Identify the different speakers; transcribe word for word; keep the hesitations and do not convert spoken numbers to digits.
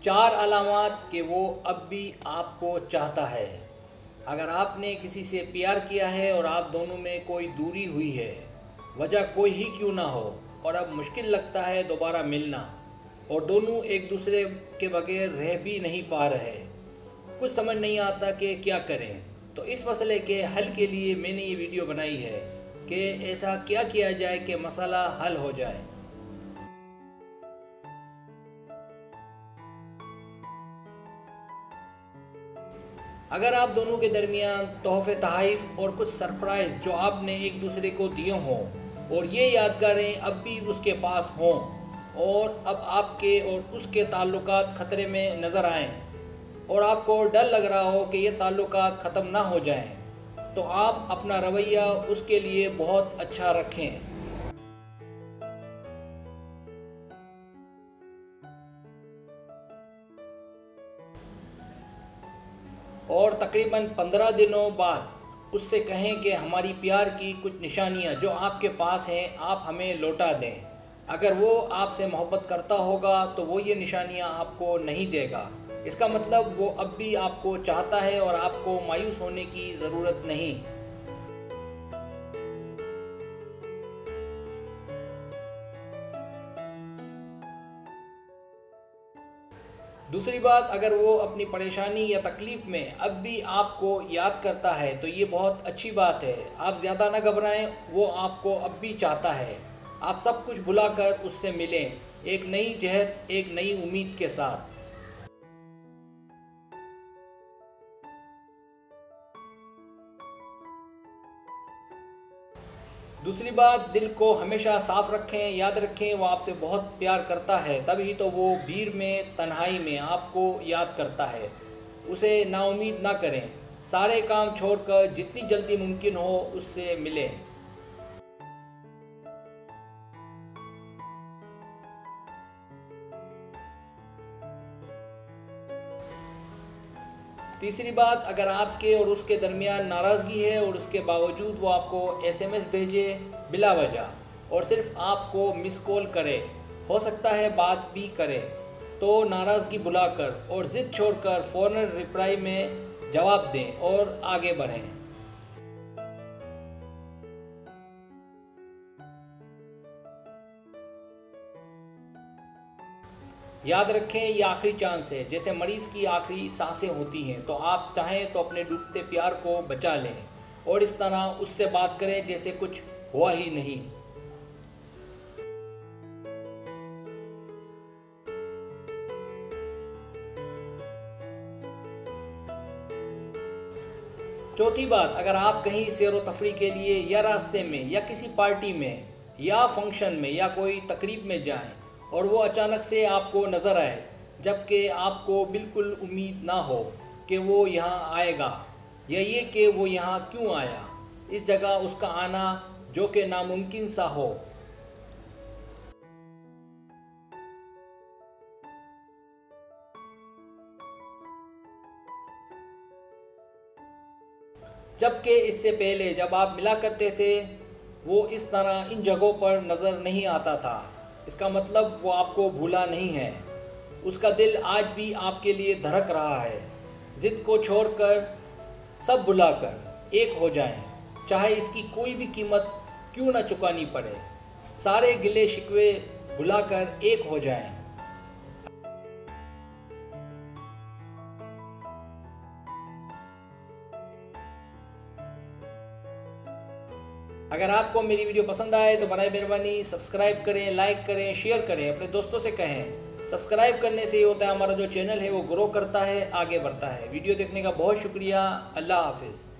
Speaker 1: चार अलामात कि वो अब भी आपको चाहता है। अगर आपने किसी से प्यार किया है और आप दोनों में कोई दूरी हुई है, वजह कोई ही क्यों ना हो, और अब मुश्किल लगता है दोबारा मिलना, और दोनों एक दूसरे के बगैर रह भी नहीं पा रहे, कुछ समझ नहीं आता कि क्या करें, तो इस मसले के हल के लिए मैंने ये वीडियो बनाई है कि ऐसा क्या किया जाए कि मसला हल हो जाए। अगर आप दोनों के दरमियान तोहफे तहाइफ और कुछ सरप्राइज़ जो आपने एक दूसरे को दिए हों और ये यादगारें अब भी उसके पास हों और अब आपके और उसके ताल्लुकात ख़तरे में नज़र आएं और आपको डर लग रहा हो कि ये ताल्लुकात ख़त्म ना हो जाएं, तो आप अपना रवैया उसके लिए बहुत अच्छा रखें। और तकरीबन पंद्रह दिनों बाद उससे कहें कि हमारी प्यार की कुछ निशानियां जो आपके पास हैं आप हमें लौटा दें। अगर वो आपसे मोहब्बत करता होगा तो वो ये निशानियां आपको नहीं देगा। इसका मतलब वो अब भी आपको चाहता है और आपको मायूस होने की ज़रूरत नहीं। दूसरी बात, अगर वो अपनी परेशानी या तकलीफ़ में अब भी आपको याद करता है तो ये बहुत अच्छी बात है। आप ज़्यादा ना घबराएं, वो आपको अब भी चाहता है। आप सब कुछ भुलाकर उससे मिलें, एक नई जहद, एक नई उम्मीद के साथ। दूसरी बात, दिल को हमेशा साफ़ रखें। याद रखें वो आपसे बहुत प्यार करता है, तभी तो वो भीड़ में, तन्हाई में आपको याद करता है। उसे नाउम्मीद ना करें, सारे काम छोड़कर जितनी जल्दी मुमकिन हो उससे मिलें। तीसरी बात, अगर आपके और उसके दरमियान नाराज़गी है और उसके बावजूद वो आपको एसएमएस भेजे बिला वजह और सिर्फ आपको मिस कॉल करे, हो सकता है बात भी करे, तो नाराज़गी भुलाकर और ज़िद छोड़कर फ़ौरन रिप्लाई में जवाब दें और आगे बढ़ें। याद रखें ये आखिरी चांस है, जैसे मरीज़ की आखिरी सांसें होती हैं, तो आप चाहें तो अपने डूबते प्यार को बचा लें और इस तरह उससे बात करें जैसे कुछ हुआ ही नहीं। चौथी बात, अगर आप कहीं सैर व तफरी के लिए या रास्ते में या किसी पार्टी में या फंक्शन में या कोई तकरीब में जाएं और वो अचानक से आपको नज़र आए, जबकि आपको बिल्कुल उम्मीद ना हो कि वो यहाँ आएगा या ये कि वो यहाँ क्यों आया, इस जगह उसका आना जो कि नामुमकिन सा हो। जबकि इससे पहले जब आप मिला करते थे वो इस तरह इन जगहों पर नज़र नहीं आता था। इसका मतलब वो आपको भूला नहीं है, उसका दिल आज भी आपके लिए धड़क रहा है। ज़िद को छोड़कर सब भुलाकर एक हो जाएं, चाहे इसकी कोई भी कीमत क्यों ना चुकानी पड़े। सारे गिले शिकवे भुलाकर एक हो जाएं। अगर आपको मेरी वीडियो पसंद आए तो बनाए मेहरबानी सब्सक्राइब करें, लाइक करें, शेयर करें, अपने दोस्तों से कहें। सब्सक्राइब करने से ये होता है हमारा जो चैनल है वो ग्रो करता है, आगे बढ़ता है। वीडियो देखने का बहुत शुक्रिया। अल्लाह हाफिज़।